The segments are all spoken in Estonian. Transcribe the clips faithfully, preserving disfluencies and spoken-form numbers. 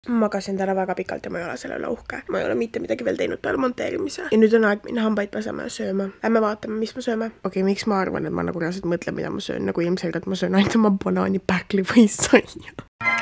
magasin täna väga pikalt ja ma ei ole selle üle uhke. Ma ei ole mitte midagi veel teinud peale monteerimise. Ja nüüd on aeg minna hambaid pesema ja sööma. Lähme vaatame, mis me sööme. Okei, okay, miks ma arvan, et ma nagu reaalselt mõtlen, mida ma söön. Nagu ilmselgelt ma söön ainult oma banaani, päkli või saia.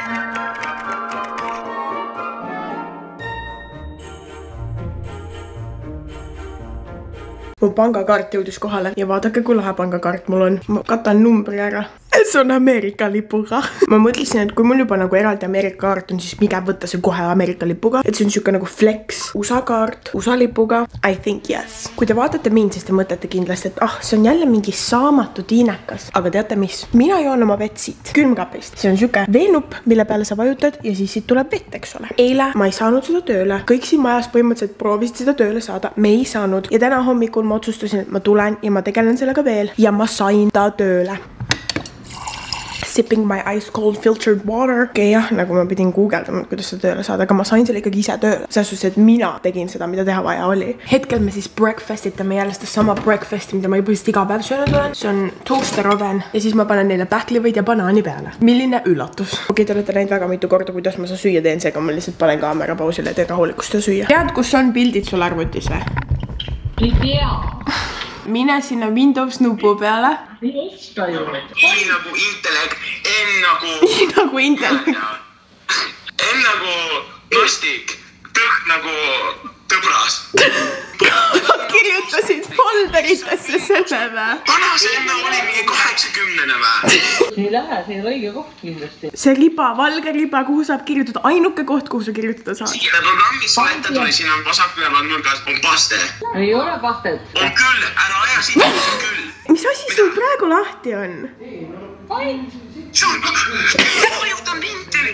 Mu pangakaart jõudis kohale ja vaadake, kui lahe pangakaart mul on. Ma katan numbri ära. See on Ameerika lipuga. Ma mõtlesin, et kui mul juba nagu eraldi Ameerika kaart on, siis mikä võtta see kohe Ameerika lipuga. Et see on siuke nagu flex U S A kaart U S A lipuga. I think yes. Kui te vaatate mind, siis te mõtlete kindlasti, et ah, see on jälle mingi saamatu tiinekas. Aga teate mis? Mina joon oma vett siit külmkapist. See on siuke veenupp, mille peale sa vajutad ja siis siit tuleb vett, eks ole. Eile ma ei saanud seda tööle. Kõik siin majas põhimõtteliselt proovisid seda tööle saada. Me ei saanud. Ja täna hommikul ma otsustasin, et ma tulen ja ma tegelen sellega veel. Ja ma sain ta tööle. Sipping my ice cold filtered water. Okei, okay, jah, nagu ma pidin guugeldama, kuidas seda tööle saada, aga ma sain selle ikkagi ise tööle. Selles suhtes, et mina tegin seda, mida teha vaja oli. Hetkel me siis breakfastitame jälle seda sama breakfasti, mida ma juba just iga päev söönud olen. See on toaster oven ja siis ma panen neile pähklivõid ja banaani peale. Milline üllatus. Okei, okay, te olete näinud väga mitu korda, kuidas ma seda süüa teen, seega ma lihtsalt panen kaamera pausile ja teen rahulikust ja süüa. Tead, kus on pildid sul arvutis või? Ei tea. Mine sinna Windows nupu peale. Ei oska ju. I nagu intellekt, N nagu... I nagu intellekt. N nagu mastik, tõh nagu tõbras. Kirjutasid folderitesse selle vä? Pana see enne oli mingi kaheksakümnene vä? See ei lähe, see ei ole õige koht kindlasti. See riba, valge riba, kuhu saab kirjutada, ainuke koht, kuhu sa kirjutada saad. Selle programmis soletad oli siin on vasakpeal on nurgas, on paste. Ei ole pastet. On küll, ära aja siin, on küll. Mis asi sul praegu lahti on? See on... Ma juhtan pinteri.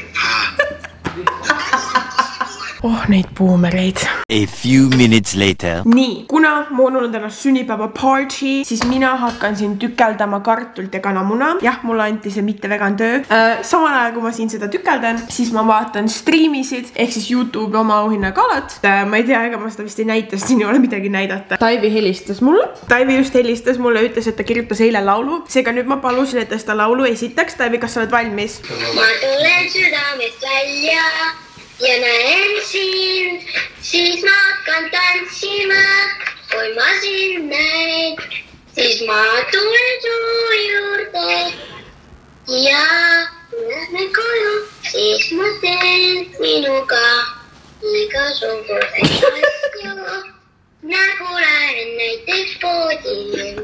Oh, neid buumereid. A few minutes later. Nii, kuna moonul on täna sünnipäeva party, siis mina hakkan siin tükeldama kartult ja kanamuna. Jah, mulle anti see mitte vegan töö. Äh, samal ajal, kui ma siin seda tükeldan, siis ma vaatan streamisid, ehk siis YouTube oma auhinna galat. Äh, ma ei tea, ega ma seda vist ei näita, siin ei ole midagi näidata. Taivi helistas mulle. Taivi just helistas mulle, ütles, et ta kirjutas eile laulu. Seega nüüd ma palusin, et ta seda laulu esitaks. Taivi, kas sa oled valmis? Ma tulen südamest välja. Ja näen sind, siis ma hakkan tantsima, kui ma sind näen, siis ma tulen su juurde ja lähme koju, siis ma teen minuga igasuguseid asju, nagu lähen näiteks poodi.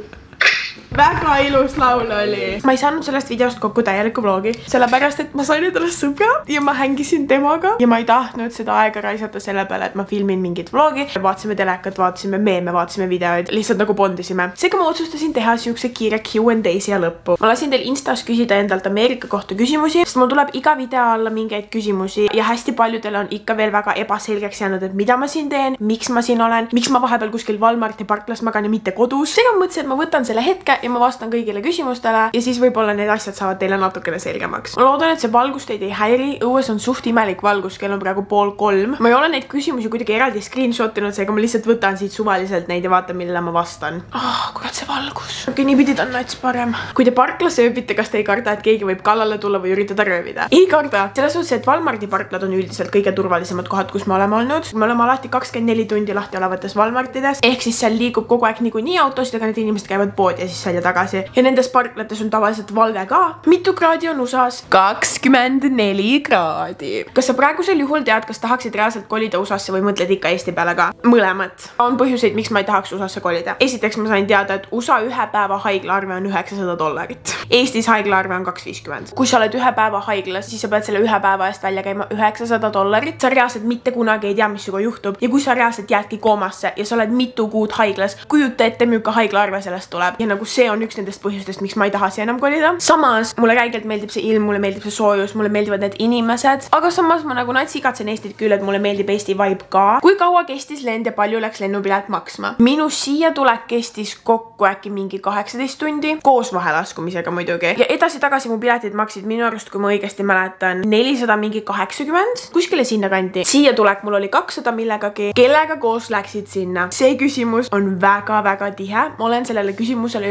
Väga ilus laul oli. Ma ei saanud sellest videost kokku täielikku vlogi, sellepärast, et ma sain endale sõbra ja ma hängisin temaga ja ma ei tahtnud seda aega raisata selle peale, et ma filmin mingit vlogi. Vaatasime telekat, vaatasime meeme, vaatasime videoid, lihtsalt nagu bondisime. Seega ma otsustasin teha siukse kiire Q and A siia lõppu. Ma lasin teil Instas küsida endalt Ameerika kohta küsimusi, sest mul tuleb iga video alla mingeid küsimusi ja hästi paljudele on ikka veel väga ebaselgeks jäänud, et mida ma siin teen, miks ma siin olen, miks ma vahepeal kuskil Walmarti parklas magan ja mitte kodus. Seega ma mõtlesin, et ma võtan selle hetke ja ma vastan kõigile küsimustele ja siis võib-olla need asjad saavad teile natukene selgemaks. Ma loodan, et see valgus teid ei häiri. Õues on suht imelik valgus, kell on praegu pool kolm. Ma ei ole neid küsimusi kuidagi eraldi screenshotinud, seega ma lihtsalt võtan siit suvaliselt neid ja vaatan, millele ma vastan. Ah, kurat see valgus. Okei, nii pidi ta on nats parem. Kui te parklas ööbite, kas te ei karda, et keegi võib kallale tulla või üritada röövida? Ei karda. Selles suhtes, et Walmarti parklad on üldiselt kõige turvalisemad kohad, kus me oleme olnud. Me oleme alati kakskümmend neli tundi lahti olevates Walmartides, ehk siis seal liigub kogu aeg niikuinii autosid, aga need inimesed käivad poodi ja siis välja tagasi. Ja nendes parklates on tavaliselt valve ka. Mitu kraadi on U S A-s? kakskümmend neli kraadi. Kas sa praegusel juhul tead, kas tahaksid reaalselt kolida U S A-sse või mõtled ikka Eesti peale ka? Mõlemat. On põhjuseid, miks ma ei tahaks U S A-sse kolida. Esiteks ma sain teada, et U S A ühe päeva haiglaarve on üheksasada dollarit. Eestis haiglaarve on kaks viiskümmend. Kui sa oled ühe päeva haiglas, siis sa pead selle ühe päeva eest välja käima üheksasada dollarit. Sa reaalselt mitte kunagi ei tea, mis sinuga juhtub. Ja kui sa reaalselt jäädki koomasse ja sa oled mitu kuud haiglas, kujuta ette, milline haiglaarve sellest tuleb. Ja nagu see on üks nendest põhjustest, miks ma ei taha siia enam kolida. Samas, mulle räigelt meeldib see ilm, mulle meeldib see soojus, mulle meeldivad need inimesed, aga samas ma nagu nats igatsen Eestit küll, et mulle meeldib Eesti vibe ka. Kui kaua kestis lend ja palju läks lennupilet maksma? Minu siia tulek kestis kokku äkki mingi kaheksateist tundi, koos vahelaskumisega muidugi. Ja edasi-tagasi mu piletid maksid minu arust, kui ma õigesti mäletan, nelisada mingi kaheksakümmend, kuskile sinna kanti. Siia tulek mul oli kakssada millegagi, kellega koos läksid sinna. See küsimus on väga-väga tihe. Ma olen sellele küsimusele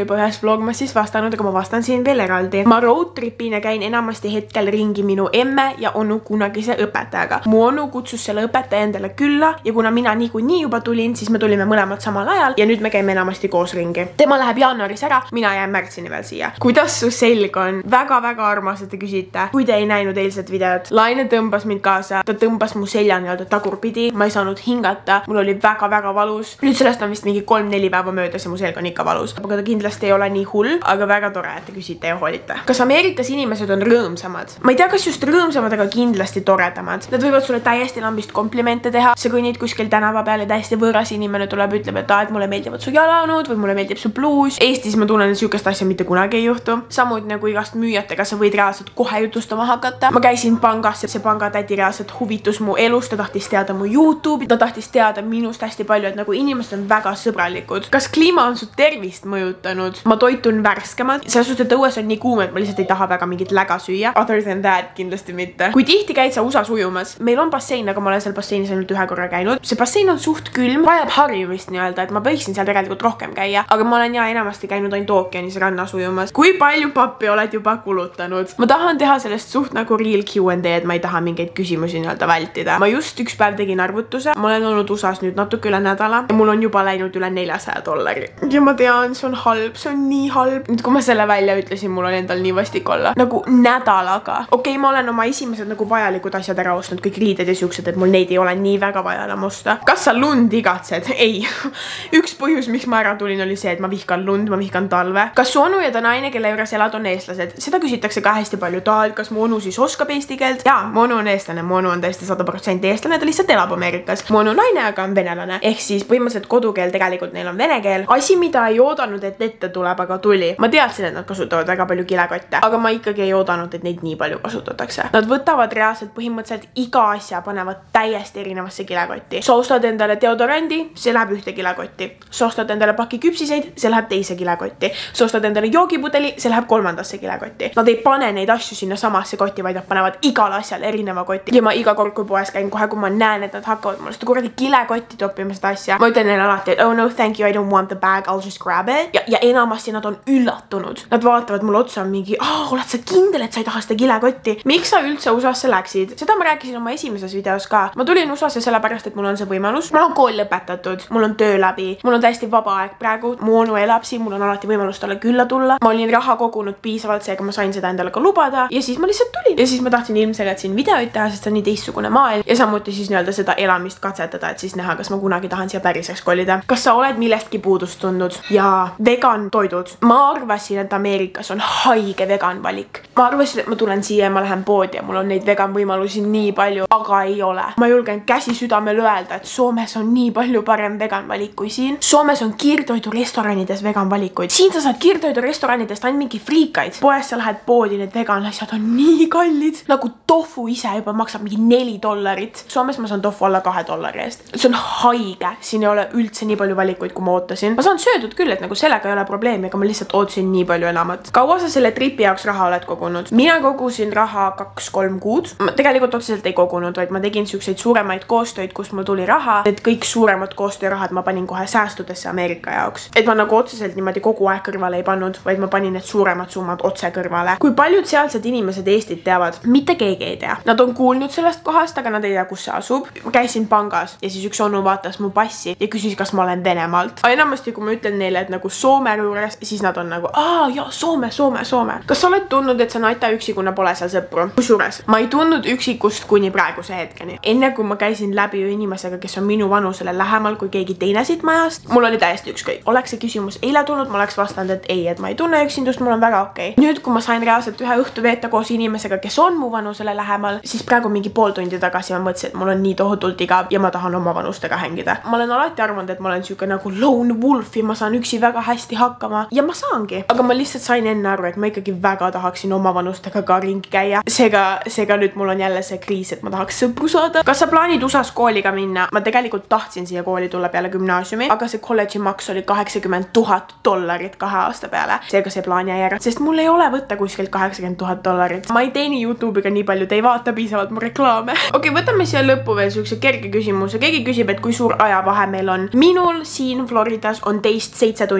juba ühes vlogmassis vastanud, aga ma vastan siin veel eraldi. Ma road tripin ja käin enamasti hetkel ringi minu emme ja onu kunagise õpetajaga. Mu onu kutsus selle õpetaja endale külla ja kuna mina niikuinii juba tulin, siis me tulime mõlemad samal ajal ja nüüd me käime enamasti koos ringi. Tema läheb jaanuaris ära, mina jään märtsini veel siia. Kuidas su selg on? Väga-väga armas, et te küsite. Kui te ei näinud eilset videot, Laine tõmbas mind kaasa, ta tõmbas mu selja nii-öelda tagurpidi, ma ei saanud hingata, mul oli väga-väga valus. Nüüd sellest on vist mingi kolm-neli päeva möödas ja mu selg on ikka valus. Aga ta kindlasti ei ole nii hull, aga väga tore, et te küsite ja hoolite. Kas Ameerikas inimesed on rõõmsamad? Ma ei tea, kas just rõõmsamad, aga kindlasti toredamad. Nad võivad sulle täiesti lambist komplimente teha. Sa kõnnid kuskil tänava peal ja täiesti võõras inimene tuleb, ütleb, et, et mulle meeldivad su jalanud või mulle meeldib su bluus. Eestis ma tunnen, et sihukest asja mitte kunagi ei juhtu. Samuti nagu igast müüjatega sa võid reaalselt kohe jutustama hakata. Ma käisin pangas ja see pangatäti reaalselt huvitus mu elust, ta tahtis teada mu YouTube'i, ta tahtis teada minust hästi palju, et nagu inimesed on väga sõbralikud. Kas kliima on su tervist mõjutanud? Ma toitun värskemalt. Selles suhtes, et õues on nii kuum, et ma lihtsalt ei taha väga mingit läga süüa. Other than that kindlasti mitte. Kui tihti käid sa U S A-s ujumas? Meil on bassein, aga ma olen seal basseinis ainult ühe korra käinud. See bassein on suht külm, vajab harjumist nii-öelda, et ma võiksin seal tegelikult rohkem käia, aga ma olen ja enamasti käinud ainult ookeanis rannas ujumas. Kui palju pappi oled juba kulutanud? Ma tahan teha sellest suht nagu real Q and A, et ma ei taha mingeid küsimusi nii-öelda vältida. Ma just üks päev tegin arvutuse. Ma olen olnud U S A-s nüüd natuke üle nädala ja mul on juba läinud üle neljasaja dollari. Ja ma tean, see on halb, see on nii halb. Nüüd kui ma selle välja ütlesin, mul on endal nii vastik olla. Nagu nädalaga. Okei, ma olen oma esimesed nagu vajalikud asjad ära ostnud, kõik riided ja siuksed, et mul neid ei ole nii väga vaja enam osta. Kas sa lund igatsed? Ei. Üks põhjus, miks ma ära tulin, oli see, et ma vihkan lund, ma vihkan talve. Kas su onu ja ta naine, kelle juures elad, on eestlased? Seda küsitakse ka hästi palju. Ta, et kas mu onu siis oskab eesti keelt? Jaa, mu onu on eestlane, mu onu on tõesti sada protsenti eestlane, ta lihtsalt elab Ameerikas. Mu onu naine aga on venelane. Ehk siis põhimõtteliselt kodukeel tegelikult neil on vene keel. Asi, mida ei oodanud, et ette tuleb, aga tuli. Ma teadsin, et nad kasutavad väga palju kilekotte, aga ma ikkagi ei oodanud, et neid nii palju kasutatakse. Nad võtavad reaalselt põhimõtteliselt iga asja, panevad täiesti erinevasse kilekotti. Sa ostad endale deodorandi, see läheb ühte kilekotti. Sa ostad endale paki küpsiseid, see läheb teise kilekotti. Sa ostad endale joogipudeli, see läheb kolmandasse kilekotti. Nad ei pane neid asju sinna samasse kotti, vaid nad panevad igal asjal erineva kotti. Ja ma iga kord, kui poes käin, kohe kui ma näen, et nad hakkavad mulle seda kuradi kilekotti toppima seda asja. Ma ütlen neile alati, et oh no thank you, I don't want the bag, I'll just grab it. Ja, ja enamasti nad on üllatunud. Nad vaatavad mulle otsa mingi, oh, oled sa kindel, et sa ei taha seda kilekotti? Miks sa üldse U S A-sse läksid? Seda ma rääkisin oma esimeses videos ka. Ma tulin U S A-sse sellepärast, et mul on see võimalus. Mul on kool lõpetatud, mul on töö läbi, mul on täiesti vaba aeg praegu. Mu onu elab siin, mul on alati võimalus talle külla tulla. Ma olin raha kogunud piisavalt, seega ma sain seda endale ka lubada ja siis ma lihtsalt tulin. Ja siis ma tahtsin ilmselgelt siin videoid teha, sest see on nii teistsugune maailm ja samuti siis nii-öelda seda elamist katsetada, et siis näha, kas ma kunagi tahan siia päriseks kolida. Kas sa oled millestki puudust tundnud? Jaa, vegan toidud. Ma arvasin, et Ameerikas on haige vegan valik. Ma arvasin, et ma tulen siia ja ma lähen poodi ja mul on neid vegan võimalusi nii palju, aga ei ole. Ma julgen käsi südamel öelda, et Soomes on nii palju parem vegan valik kui siin. Soomes on kiirtoidu restoranides vegan valikuid. Siin sa saad kiirtoidu restoranidest ainult mingi friikaid. Poes sa lähed poodi, need vegan asjad on nii kallid. Nagu tofu ise juba maksab mingi neli dollarit. Soomes ma saan tofu alla kahe dollari eest. See on haige. Siin ei ole üldse nii palju valikuid, kui ma ootasin. Ma saan söödud küll, et nagu sellega ei ole probleemi, aga ma lihtsalt ootasin nii palju enamat. Kaua sa selle tripi jaoks raha oled kogunud? Mina kogusin raha kaks-kolm kuud. Ma tegelikult otseselt ei kogunud, vaid ma tegin siukseid suuremaid koostöid, kus mul tuli raha. Need kõik suuremad koostöörahad ma panin kohe säästudesse Ameerika jaoks. Et ma nagu otseselt niimoodi kogu aeg kõrvale ei pannud, vaid ma panin need suuremad summad otse kõrvale. Kui paljud sealsed inimesed Eestit teavad? Mitte keegi ei tea. Nad on kuulnud sellest kohast, aga nad ei tea, kus see asub. Ma käisin pangas ja siis üks onu vaatas mu passi ja küsis, kas ma olen Venemaalt. Enamasti, kui ma ütlen neile, et nagu Soome juures, siis nad on nagu, aa, ja Soome, Soome, Soome. Kas sa oled tundnud, et sa naita üksi, kuna pole seal sõpru? Kusjuures, ma ei tundnud üksikust kuni praeguse hetkeni. Enne kui ma käisin läbi inimesega, kes on minu vanusele lähemal kui keegi teine siit majast, mul oli täiesti ükskõik. Oleks see küsimus eile tulnud, ma oleks vastanud, et ei, et ma ei tunne üksindust, mul on väga okei. Okay. Nüüd, kui ma sain reaalselt ühe õhtu veeta koos inimesega, kes on mu vanusele lähemal, siis praegu mingi pool tundi tagasi ma mõtlesin, et mul on nii tohutult igav ja ma tahan oma vanustega hängida. Ma olen alati arvanud, et ma olen siuke nagu lone wolf ja ma saan üksi väga hästi hakkama ja ma saangi. Aga ma lihtsalt sain enne aru, et ma ikkagi väga tahaksin oma vanustega ka ringi käia. Seega, seega nüüd mul on jälle see kriis, et ma tahaks sõpru saada. Kas sa plaanid U S A-s kooliga minna? Ma tegelikult tahtsin siia kooli tulla peale gümnaasiumi, aga see kolledži maks oli kaheksakümmend tuhat dollarit kahe aasta peale. Seega see plaan jäi ära, sest mul ei ole võtta kuskilt kaheksakümmend tuhat dollarit. Ma ei teeni YouTube'iga nii palju, te ei vaata piisavalt mu reklaame. Okei, võtame siia lõppu veel siukse kerge küsimuse. Keegi küsib, et kui suur ajavahe meil on. Minul siin Floridas on teist seitse tundi taga.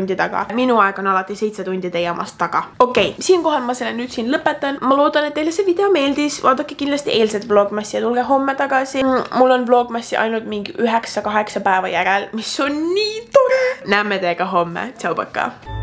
minu aeg on alati seitse tundi teie omast taga. Okei, okay, siinkohal ma selle nüüd siin lõpetan. Ma loodan, et teile see video meeldis. Vaadake kindlasti eilset vlogmassi ja tulge homme tagasi. Mul on vlogmassi ainult mingi üheksa kaheksa päeva järel, mis on nii tore. Näeme teiega homme. Tšau, paka!